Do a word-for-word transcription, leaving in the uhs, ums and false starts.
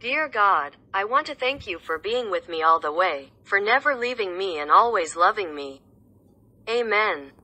Dear God, I want to thank you for being with me all the way, for never leaving me and always loving me. Amen.